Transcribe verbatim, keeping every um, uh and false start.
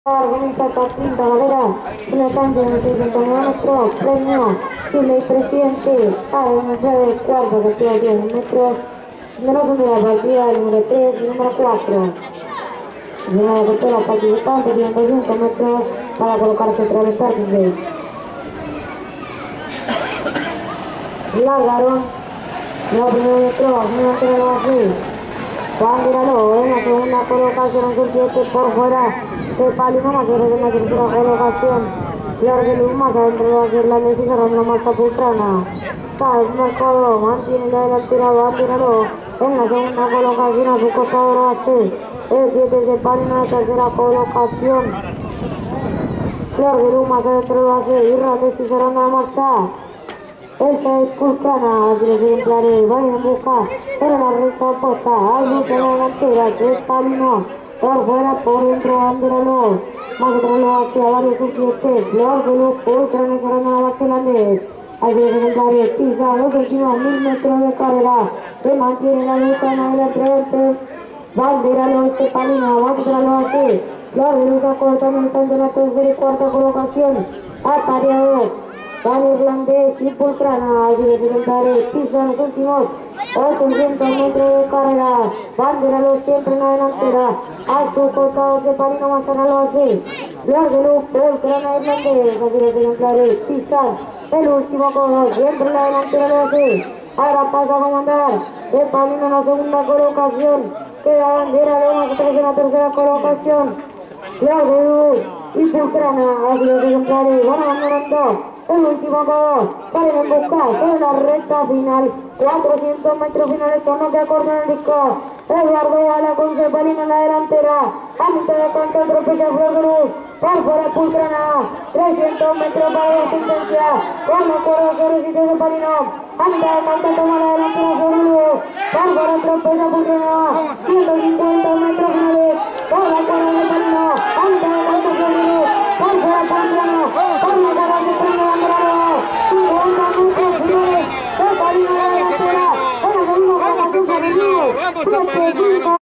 Organiza Quinta Valera, una estancia de cincuenta metros, premio Chile Presidente, para el museo de cuarto que tiene diez metros, número de la partida, número tres y número cuatro. Llegada de todos los participantes, ciento cinco metros para colocarse tras el starting gate. Largaron, la primera metro, una entrenador así. Juan Viralo en la segunda colocación en su siete por fuera. De Palino Mayor en la tercera colocación. Flor de Luz más adentro va a ser la Messi cerrando más Capultrana. Sáez Mercado mantiene la delantera, va a tirarlo en la segunda colocación a su costado base. El siete de Palino en la tercera colocación. Flor de Luz más adentro va a ser y Messi cerrando la marcha. Esta es Pulcana, así los ejemplares van en busca, pero la recta opuesta, hay mucha la delantera, que es Palino, por fuera, por dentro, Banderalo, más atrás hacia varios siete, Flor de Luz, Pulcana, cerrando la base holandés, así los ejemplares pisa los últimos mil metros de carrera, se mantiene la lucha en el frente, Banderalo, este Palino, Banderalo así, Flor de Luz acortando el instante en la tercera y cuarta colocación, apareado. Juan Irlandés y Pultrana, allí los ejemplares pisan los últimos ochocientos metros de carrera. Banderalo siempre en la delantera, a su costado de Palino Manzanalo así. Flor de Luz, Pultrana Irlandés, allí los ejemplares pisan el último codo, siempre en la delantera lo así. Ahora pasa a comandar de Palino en la segunda colocación, queda Banderalo más atrás en la tercera colocación. Flor de Luz y Pultrana, allí los ejemplares van abandonando el último codo, para en busca de la recta final, cuatrocientos metros finales con lo que acorda el disco. Eduardo Ala con Cepalino en la delantera, a mitad de canto atropella Flor de Luz, por fuera Pultrana, trescientos metros para la asistencia, con los corredores y Cepalino, a mitad de canto toma la delantera Flor de Luz, por fuera atropella Pultrana, ciento cincuenta metros finales,